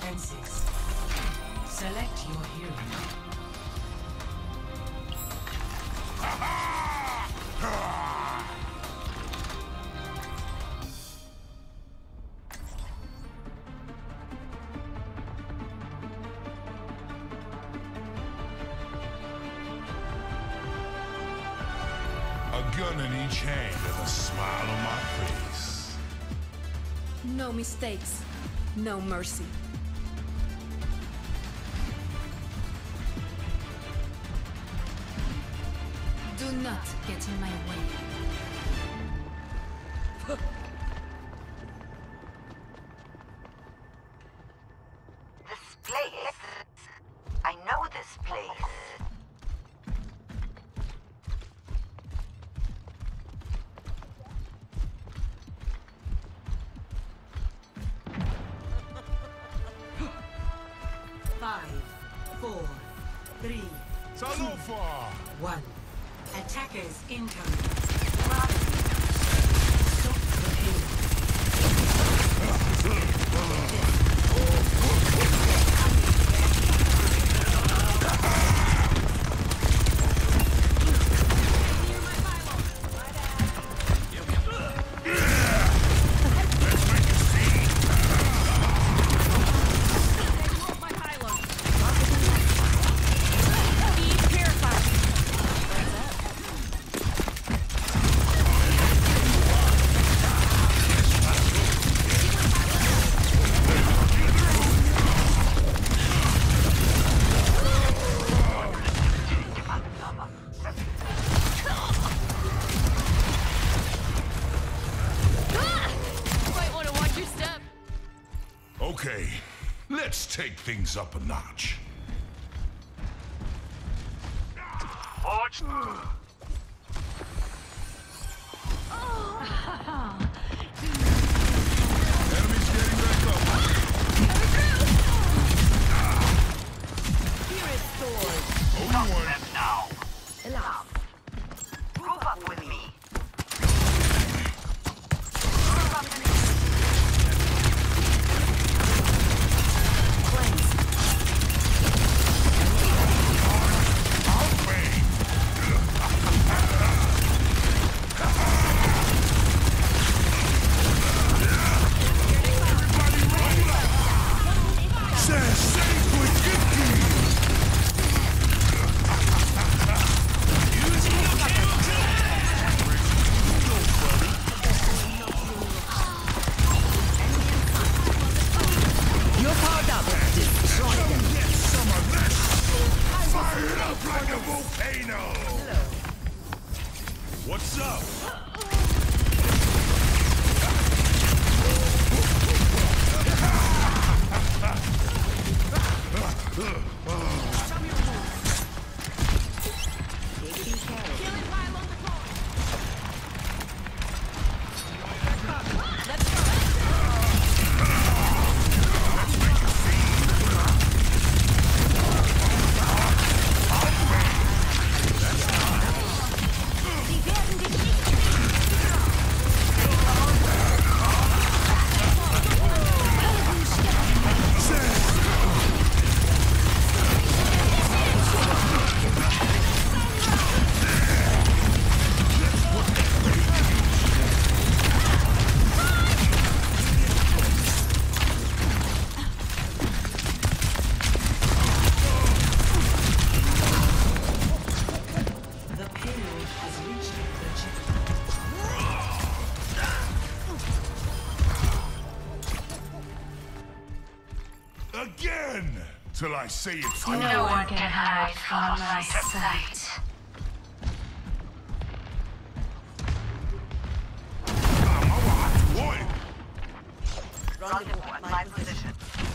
defenses. Select your hero. A gun in each hand and a smile on my face. No mistakes, no mercy. Do not get in my way. This place. I know this place. Five, four, three, Salofa! 1. Attackers incoming. Stop the pain. Okay, let's take things up a notch. Forge. Enemies getting back up. Only one. Now. Enough. Prove up with me. What's up? Again! Till I say it's over. No one can hide from my sight. Rendezvous at my position.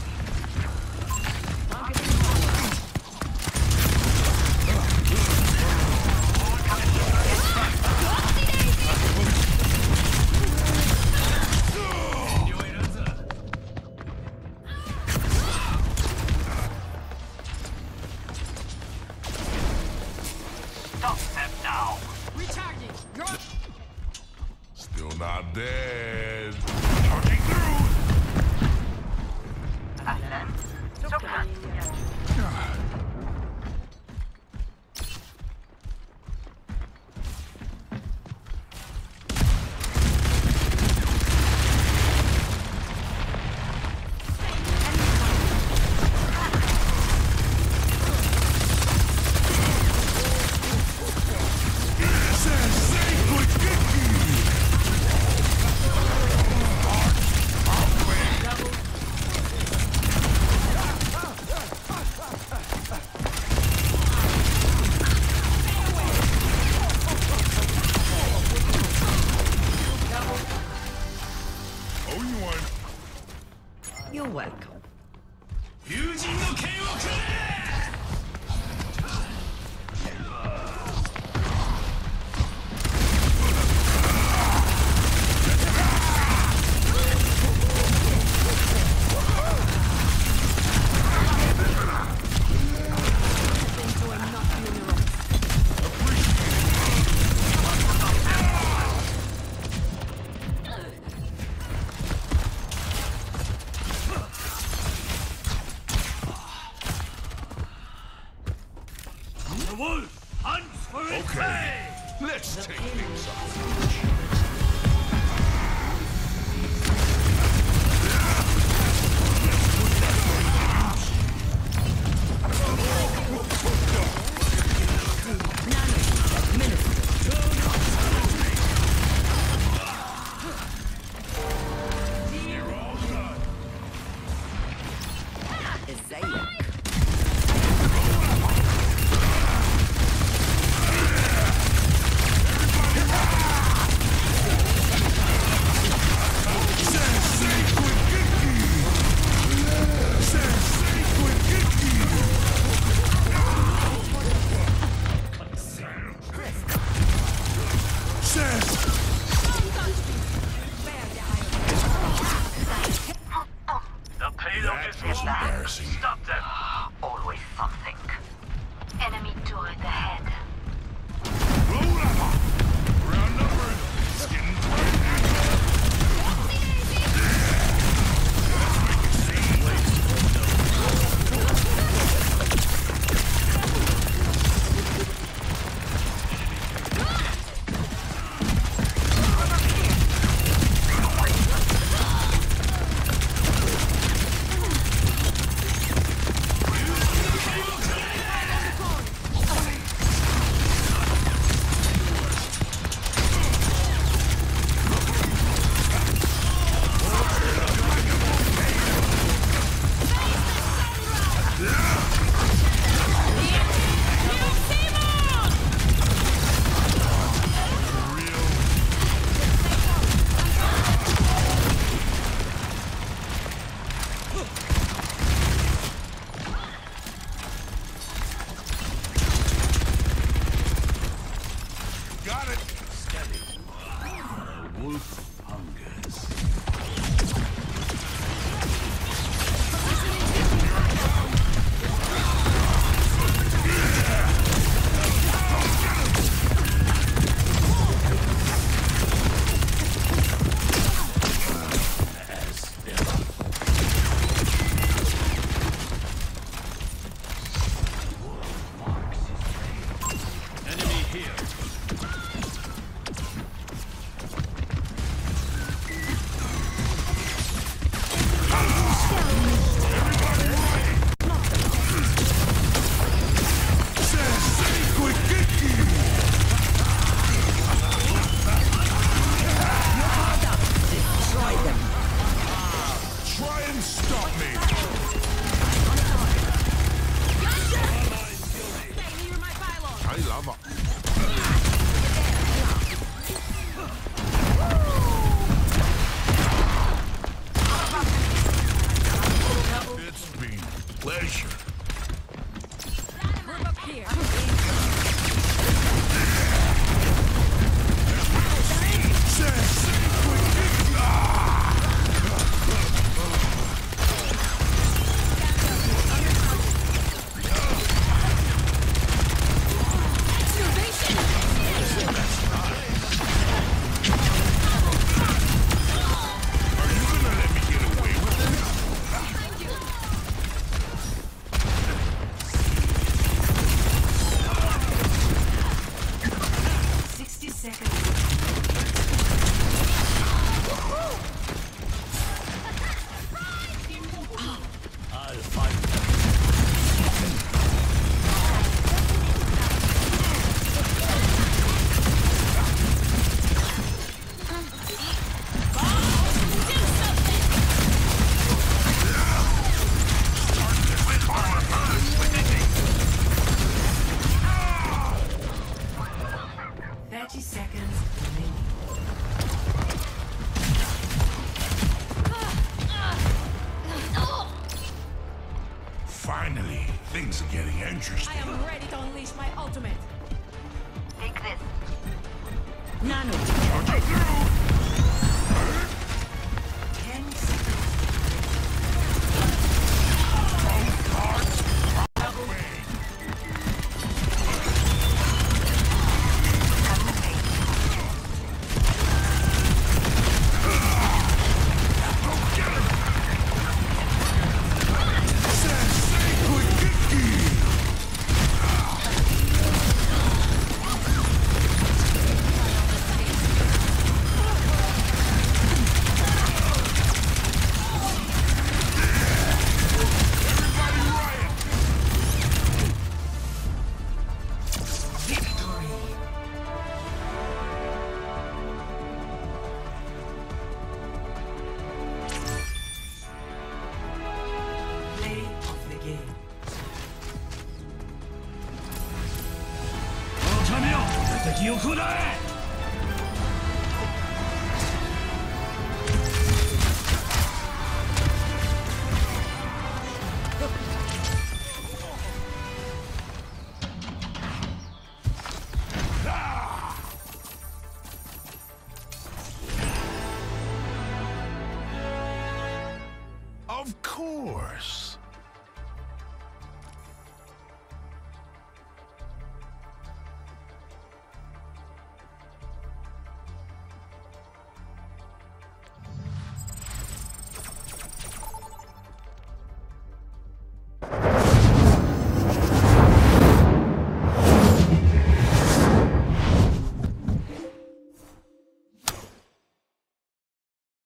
Stop them now. Recharging. Still not dead. Charging through! And then welcome. 友人の剣をくれ The wolf hunts for its prey! Let's take things up. The payload is was wrong. embarrassing. Stop them! Always something. Enemy turret ahead. Roll up! We're outnumbered. It's getting got it. Steady. The wolf hungers. Enemy here. Try and stop me. I love it. It's been a pleasure. Group up here. Are you gonna let me get away with it? 60 seconds. I'll fight. Seconds remaining. Things are getting I interesting. am ready to unleash my ultimate. Take this. Nano. Charge through! 10 seconds. Both cards away. Cut the pace. Sensei Quick-Kick! Everybody riot! Victory. Play of the game. ためよ敵を食らえ Of course.